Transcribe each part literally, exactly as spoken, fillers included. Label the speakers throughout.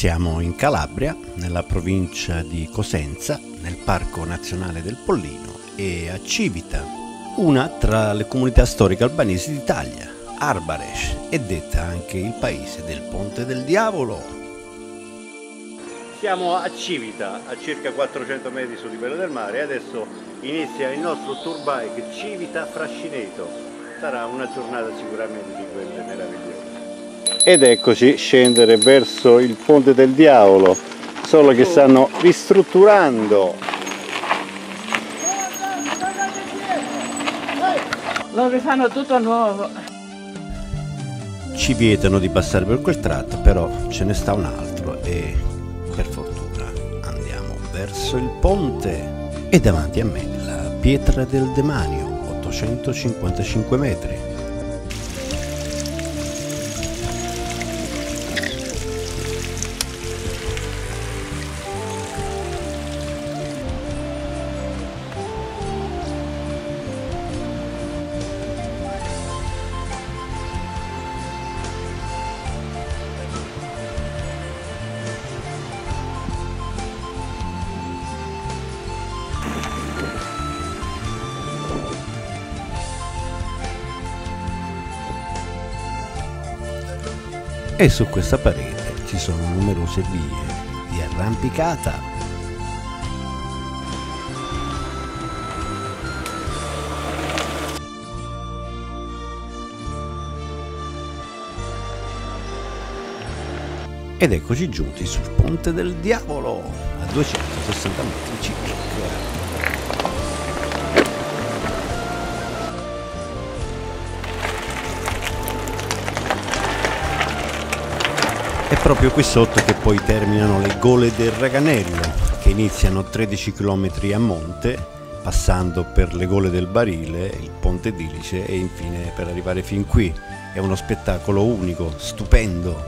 Speaker 1: Siamo in Calabria, nella provincia di Cosenza, nel Parco Nazionale del Pollino e a Civita, una tra le comunità storiche albanesi d'Italia. Arbaresh è detta anche il paese del Ponte del Diavolo. Siamo a Civita, a circa quattrocento metri sul livello del mare, e adesso inizia il nostro tour bike Civita Frascineto. Sarà una giornata sicuramente di quelle meravigliose. Ed eccoci scendere verso il Ponte del Diavolo, solo che stanno ristrutturando.
Speaker 2: Lo rifanno tutto nuovo.
Speaker 1: Ci vietano di passare per quel tratto, però ce ne sta un altro e per fortuna andiamo verso il ponte. E davanti a me la Pietra del Demanio, ottocentocinquantacinque metri. E su questa parete ci sono numerose vie di arrampicata. Ed eccoci giunti sul Ponte del Diavolo, a duecentosessanta metri circa. È proprio qui sotto che poi terminano le Gole del Raganello, che iniziano a tredici chilometri a monte, passando per le Gole del Barile, il Ponte d'Ilice e infine per arrivare fin qui. È uno spettacolo unico, stupendo.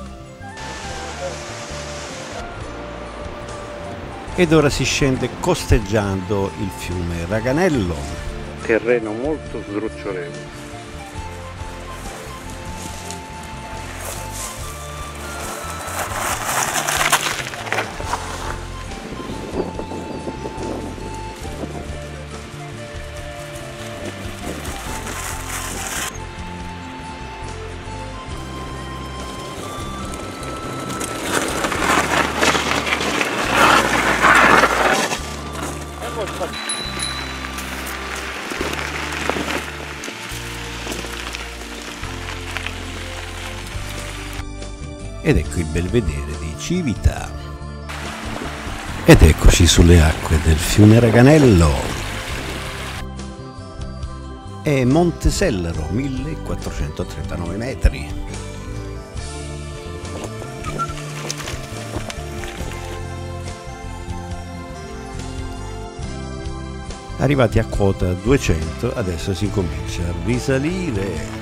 Speaker 1: Ed ora si scende costeggiando il fiume Raganello. Terreno molto sdrucciolevole. Ed ecco il belvedere di Civita. Ed eccoci sulle acque del fiume Raganello. E Monte Sellero, millequattrocentotrentanove metri. Arrivati a quota duecento, adesso si comincia a risalire.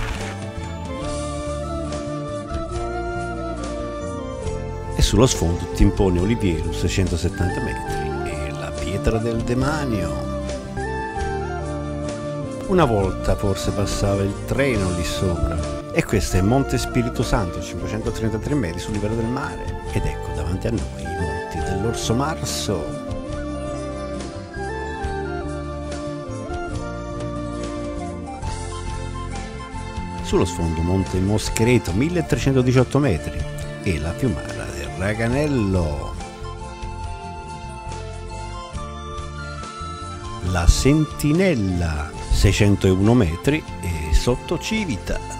Speaker 1: E sullo sfondo Timpone Oliviero, seicentosettanta metri, e la Pietra del Demanio. Una volta forse passava il treno lì sopra. E questo è Monte Spirito Santo, cinquecentotrentatré metri sul livello del mare. Ed ecco davanti a noi i monti dell'Orso Marso. Sullo sfondo Monte Moschereto, milletrecentodiciotto metri, e la piumara del Raganello. La Sentinella, seicentouno metri, e sotto Civita.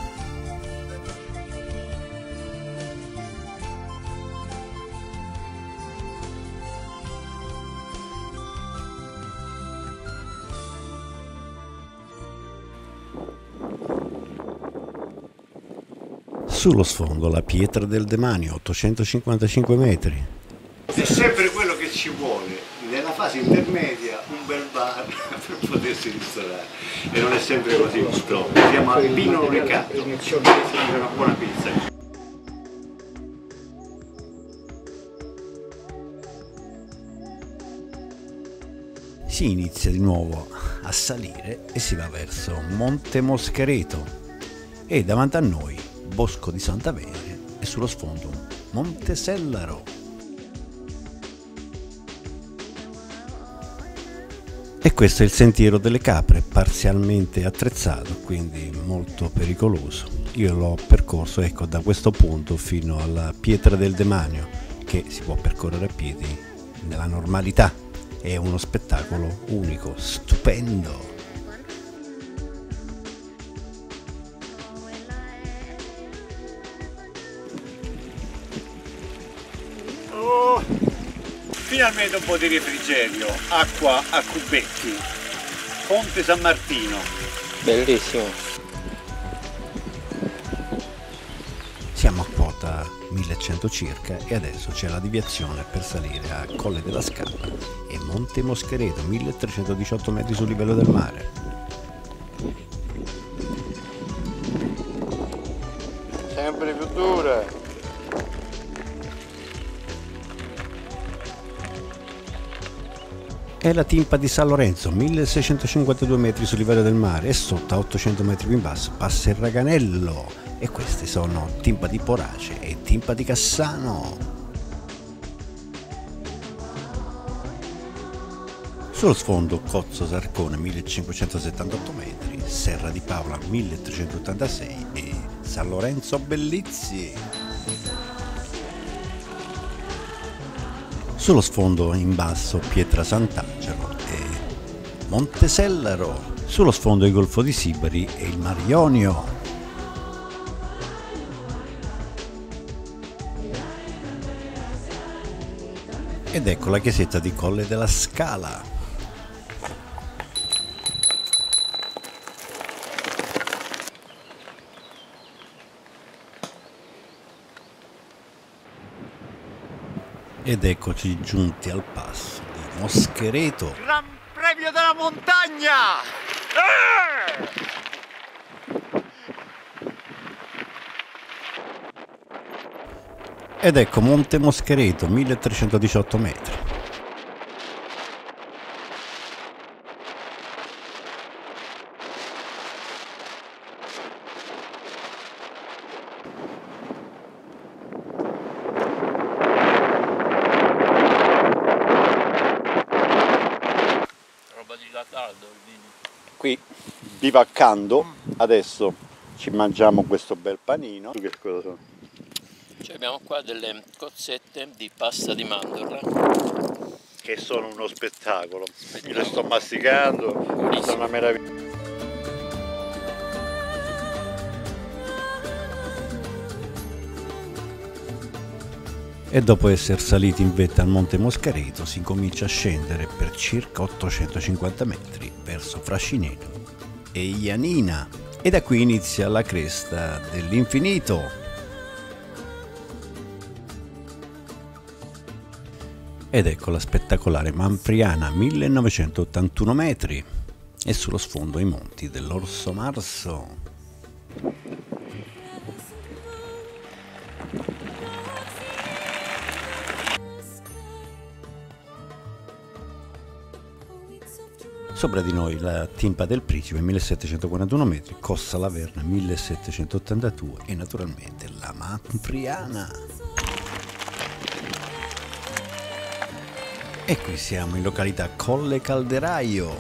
Speaker 1: Sullo sfondo la Pietra del Demanio, ottocentocinquantacinque metri. È sempre quello che ci vuole, nella fase intermedia un bel bar per potersi ristorare. E non è sempre così purtroppo. Siamo a Pino Ricato, una buona pizza. Si inizia di nuovo a salire e si va verso Monte Moschereto. E davanti a noi Bosco di Santa Veneria e sullo sfondo
Speaker 3: Monte Sellaro. E questo è il sentiero delle capre, parzialmente attrezzato, quindi molto pericoloso. Io l'ho percorso, ecco, da questo punto fino alla Pietra del Demanio, che si può percorrere a piedi nella normalità. È uno spettacolo unico, stupendo.
Speaker 1: Oh, finalmente un po' di refrigerio, acqua a cubetti. Ponte San Martino.
Speaker 4: Bellissimo.
Speaker 3: Siamo a quota millecento circa e adesso c'è la deviazione per salire a Colle della Scala e Monte Moschereto, milletrecentodiciotto metri sul livello del mare.
Speaker 1: Sempre più dura.
Speaker 3: È la Timpa di San Lorenzo, milleseicentocinquantadue metri sul livello del mare e sotto a ottocento metri più in basso passa il Raganello. E questi sono Timpa di Porace e Timpa di Cassano. Sullo sfondo Cozzo Sarcone, millecinquecentosettantotto metri, Serra di Paola, milletrecentottantasei e San Lorenzo Bellizzi. Sullo sfondo in basso Pietra Sant'Angelo e Monte Sellaro. Sullo sfondo il Golfo di Sibari e il Mar Ionio. Ed ecco la chiesetta di Colle della Scala. Ed eccoci giunti al passo di Moschereto.
Speaker 1: Gran Premio della Montagna! Eh!
Speaker 3: Ed ecco Monte Moschereto, milletrecentodiciotto metri.
Speaker 4: Roba di Cataldo il vino.
Speaker 1: Qui bivaccando, adesso ci mangiamo questo bel panino. Che cosa sono?
Speaker 4: Cioè abbiamo qua delle cozzette di pasta di mandorla.
Speaker 1: Che sono uno spettacolo. Io le sto masticando, sono una meraviglia.
Speaker 3: E dopo essere saliti in vetta al Monte Moschereto si comincia a scendere per circa ottocentocinquanta metri verso Frascineto e Ianina. E da qui inizia la cresta dell'infinito. Ed ecco la spettacolare Manfriana, millenovecentottantuno metri, e sullo sfondo i monti dell'Orso Marso. Sopra di noi la Timpa del Principe, millesettecentoquarantuno metri, Cossa Laverna, millesettecentottantadue e naturalmente la Manfriana. E qui siamo in località Colle Calderaio.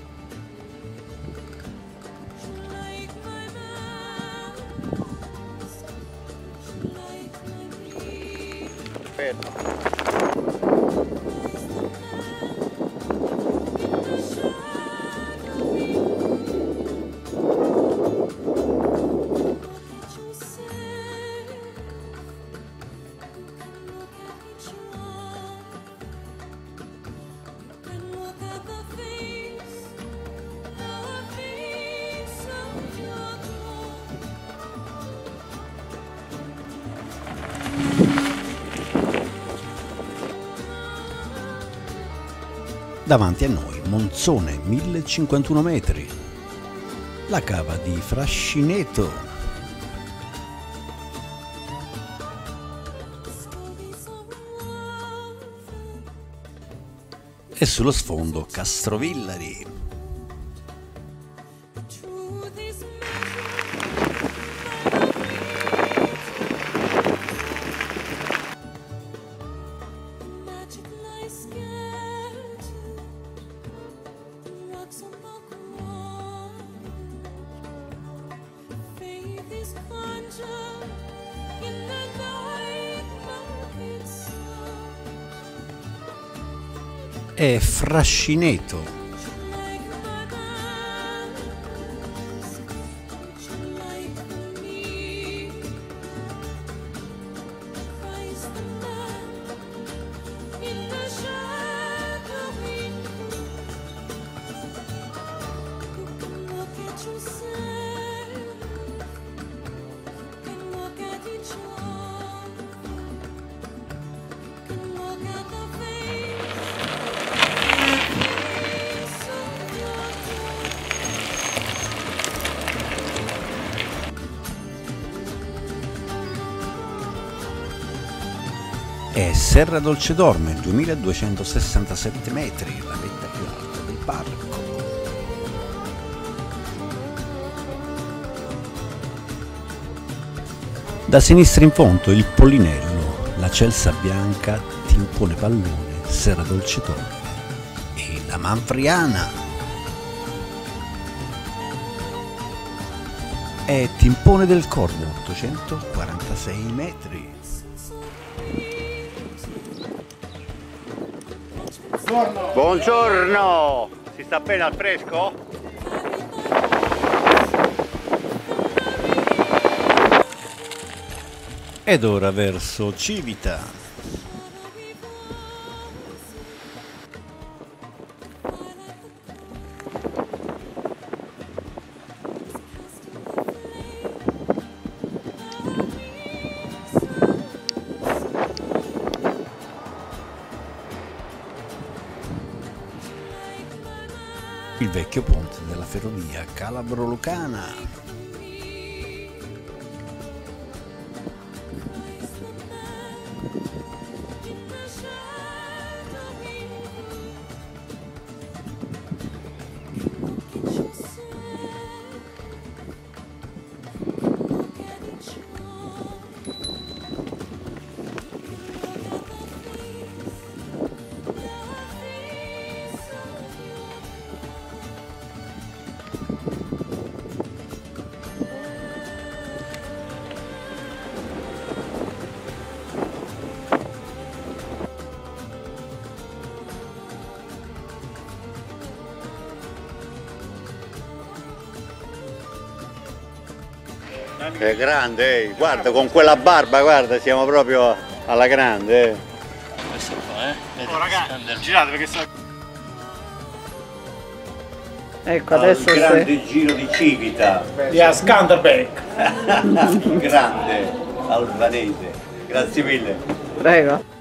Speaker 1: Fermo.
Speaker 3: Davanti a noi Monzone, millecinquantuno metri, la cava di Frascineto. E sullo sfondo Castrovillari. è Frascineto. È Serra Dolcedorme, duemiladuecentosessantasette metri, la vetta più alta del parco. Da sinistra in fondo il Polinello, la Celsa Bianca, Timpone Pallone, Serra Dolcedorme e la Manfriana. È Timpone del Corvo, ottocentoquarantasei metri.
Speaker 1: Buongiorno! Buongiorno! Si sta bene al fresco?
Speaker 3: Ed ora verso Civita. Il vecchio ponte della ferrovia Calabro-Lucana.
Speaker 1: È grande, eh. Guarda, con quella barba, guarda, siamo proprio alla grande. Eh.
Speaker 4: Questo qua, eh? Vedi,
Speaker 5: Oh ragazzi,
Speaker 4: scandalo.
Speaker 5: girate perché sta...
Speaker 2: Ecco, adesso
Speaker 1: il grande
Speaker 2: se...
Speaker 1: giro di Civita.
Speaker 5: Via Skanderbeg.
Speaker 1: Grande albanese. Grazie mille.
Speaker 2: Prego.